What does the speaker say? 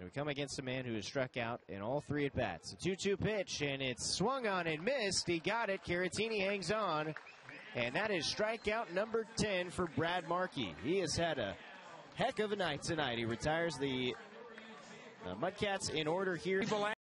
And we come against a man who has struck out in all 3 at-bats. A 2-2 pitch, and it's swung on and missed. He got it. Caratini hangs on. And that is strikeout number 10 for Brad Markey. He has had a heck of a night tonight. He retires the Mudcats in order here.